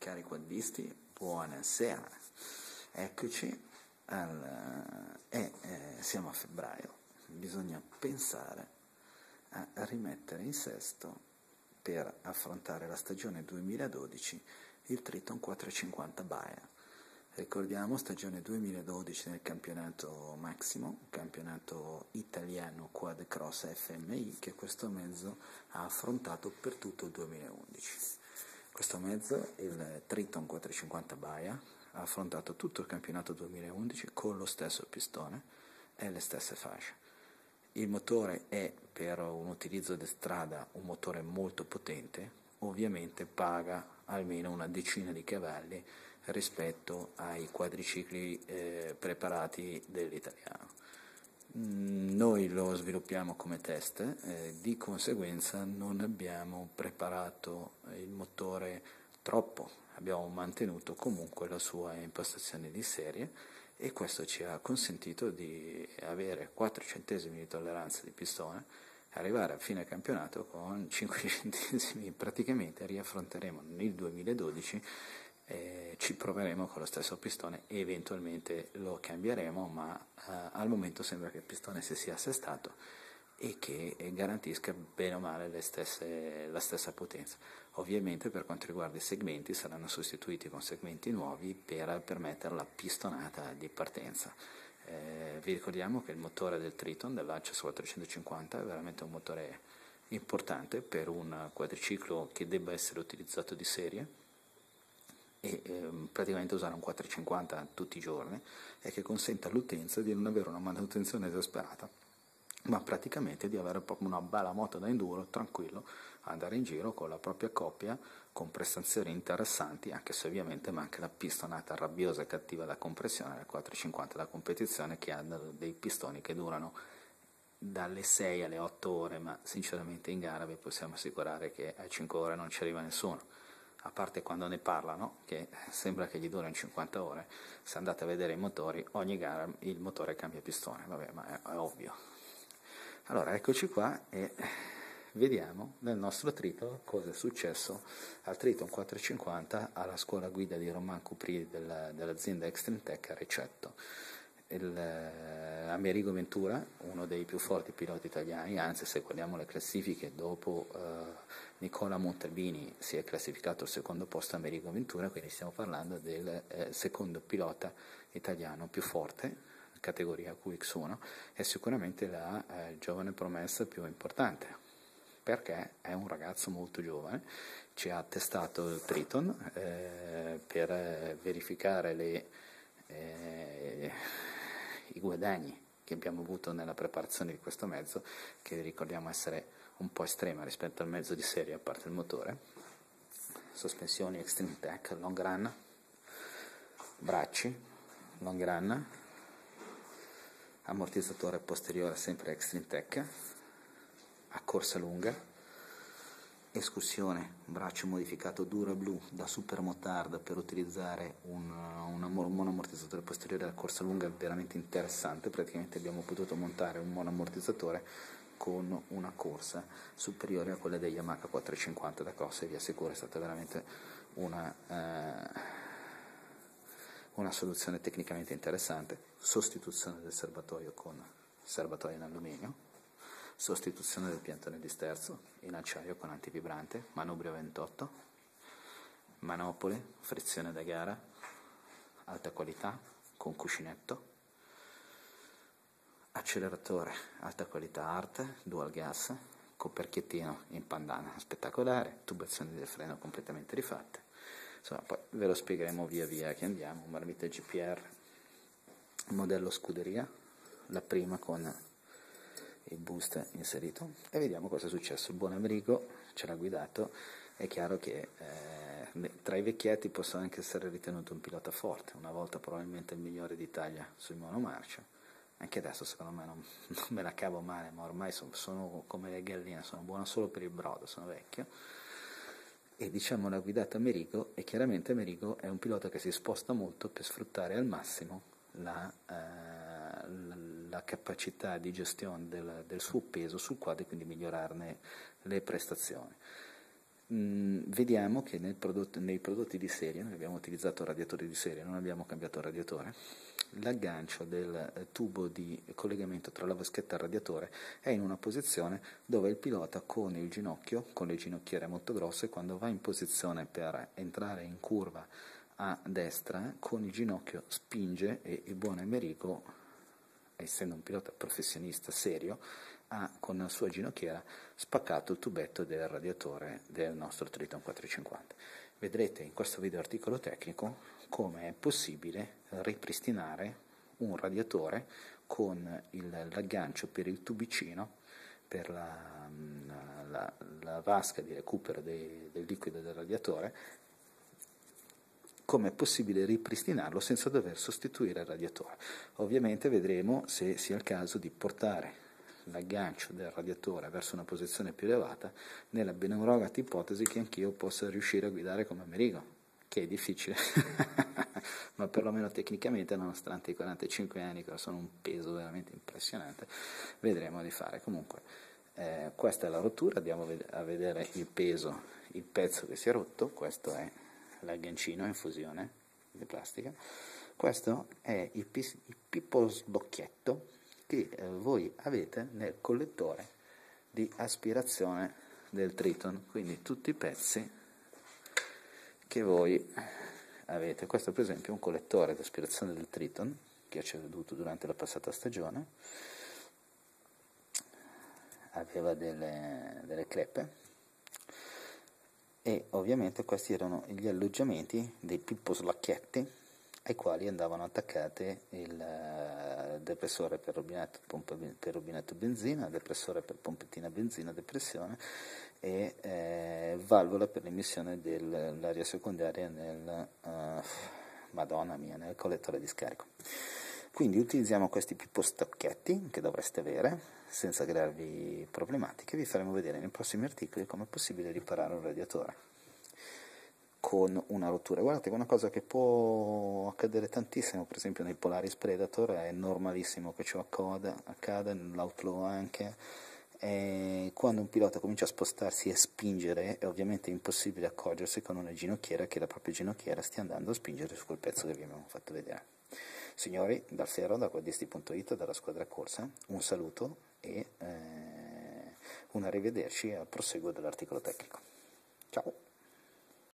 Cari quadristi, buonasera, eccoci siamo a febbraio, bisogna pensare a rimettere in sesto per affrontare la stagione 2012 il Triton 450 Baia. Ricordiamo stagione 2012 nel campionato Maximo, campionato italiano Quad Cross FMI, che questo mezzo ha affrontato per tutto il 2011. Questo mezzo, il Triton 450 Baia, ha affrontato tutto il campionato 2011 con lo stesso pistone e le stesse fasce. Il motore è, per un utilizzo di strada, un motore molto potente, ovviamente paga almeno una decina di cavalli rispetto ai quadricicli preparati dell'italiano. Noi lo sviluppiamo come test, di conseguenza non abbiamo preparato il motore troppo, abbiamo mantenuto comunque la sua impostazione di serie e questo ci ha consentito di avere 4 centesimi di tolleranza di pistone, arrivare a fine campionato con 5 centesimi. Praticamente riaffronteremo nel 2012, ci proveremo con lo stesso pistone e eventualmente lo cambieremo, ma al momento sembra che il pistone si sia assestato e che garantisca bene o male la stessa potenza. Ovviamente per quanto riguarda i segmenti saranno sostituiti con segmenti nuovi per permettere la pistonata di partenza. Vi ricordiamo che il motore del Triton, dell'Aces 450, è veramente un motore importante per un quadriciclo che debba essere utilizzato di serie e praticamente usare un 450 tutti i giorni e che consenta all'utenza di non avere una manutenzione esasperata, ma praticamente di avere proprio una bella moto da enduro, tranquillo, andare in giro con la propria coppia, con prestazioni interessanti, anche se ovviamente manca la pistonata rabbiosa e cattiva da compressione del 450 da competizione, che ha dei pistoni che durano dalle 6 alle 8 ore, ma sinceramente in gara vi possiamo assicurare che a 5 ore non ci arriva nessuno, a parte quando ne parlano, che sembra che gli durano 50 ore. Se andate a vedere i motori, ogni gara il motore cambia pistone, vabbè, ma è ovvio. Allora, eccoci qua e vediamo nel nostro Triton cosa è successo al Triton 450 alla scuola guida di Romain Cupri dell'azienda Extreme Tech a Recetto. Amerigo Ventura, uno dei più forti piloti italiani, anzi se guardiamo le classifiche, dopo Nicola Montalbini si è classificato al secondo posto Amerigo Ventura, quindi stiamo parlando del secondo pilota italiano più forte, categoria QX1, è sicuramente la giovane promessa più importante, perché è un ragazzo molto giovane, ci ha testato il Triton per verificare i guadagni che abbiamo avuto nella preparazione di questo mezzo, che ricordiamo essere un po' estrema rispetto al mezzo di serie, a parte il motore. Sospensioni Extreme Tech, long run, bracci, long run, ammortizzatore posteriore sempre Extreme Tech, a corsa lunga, escursione, braccio modificato Dura Blu da Super Motard per utilizzare un monoammortizzatore posteriore a corsa lunga veramente interessante. Praticamente abbiamo potuto montare un monoammortizzatore con una corsa superiore a quella degli Yamaha 450 da cross, e vi assicuro è stata veramente una soluzione tecnicamente interessante. Sostituzione del serbatoio con serbatoio in alluminio, sostituzione del piantone di sterzo in acciaio con antivibrante, manubrio 28, manopole, frizione da gara, alta qualità con cuscinetto, acceleratore alta qualità art, dual gas, coperchiettino in pandana spettacolare, tubazioni del freno completamente rifatte. Insomma, poi ve lo spiegheremo via via che andiamo. Marmita GPR modello scuderia, la prima con il boost inserito, e vediamo cosa è successo. Il buon Amerigo ce l'ha guidato. È chiaro che tra i vecchietti posso anche essere ritenuto un pilota forte, una volta probabilmente il migliore d'Italia sui monomarcia, anche adesso secondo me non me la cavo male, ma ormai sono come le galline, sono buono solo per il brodo, sono vecchio. E diciamo la guidata Amerigo, e chiaramente Amerigo è un pilota che si sposta molto per sfruttare al massimo la capacità di gestione del suo peso sul quad e quindi migliorarne le prestazioni. Vediamo che nei prodotti di serie, noi abbiamo utilizzato radiatori di serie, non abbiamo cambiato il radiatore, l'aggancio del tubo di collegamento tra la vaschetta e il radiatore è in una posizione dove il pilota con il ginocchio, con le ginocchiere molto grosse, quando va in posizione per entrare in curva a destra, con il ginocchio spinge e il buon Amerigo, essendo un pilota professionista serio, ha con la sua ginocchiera spaccato il tubetto del radiatore del nostro Triton 450. Vedrete in questo video articolo tecnico come è possibile ripristinare un radiatore con l'aggancio per il tubicino, per la vasca di recupero del liquido del radiatore, come è possibile ripristinarlo senza dover sostituire il radiatore. Ovviamente vedremo se sia il caso di portare l'aggancio del radiatore verso una posizione più elevata, nella benaurogata ipotesi che anch'io possa riuscire a guidare come Amerigo, che è difficile, ma perlomeno tecnicamente, nonostante i 45 anni, che sono un peso veramente impressionante, vedremo di fare. Comunque, questa è la rottura, andiamo a vedere il peso, il pezzo che si è rotto. Questo è l'aggancino in fusione di plastica, questo è il pippo sbocchietto che voi avete nel collettore di aspirazione del Triton, quindi tutti i pezzi che voi avete. Questo per esempio è un collettore di aspirazione del Triton che ho ceduto durante la passata stagione, aveva delle crepe, e ovviamente questi erano gli alloggiamenti dei pipposlacchietti ai quali andavano attaccate il depressore per rubinetto benzina, depressore per pompettina benzina depressione e valvola per l'emissione dell'aria secondaria nel collettore di scarico. Quindi utilizziamo questi pipposlacchietti che dovreste avere senza crearvi problematiche. Vi faremo vedere nei prossimi articoli come è possibile riparare un radiatore con una rottura. Guardate, è una cosa che può accadere tantissimo, per esempio nei Polaris Predator è normalissimo che ciò accada, nell'Outlaw anche, e quando un pilota comincia a spostarsi e a spingere è ovviamente impossibile accorgersi con una ginocchiera che la propria ginocchiera stia andando a spingere su quel pezzo che vi abbiamo fatto vedere. Signori, dal Ferro, da guardisti.it, dalla squadra corsa, un saluto e un arrivederci al proseguo dell'articolo tecnico. Ciao!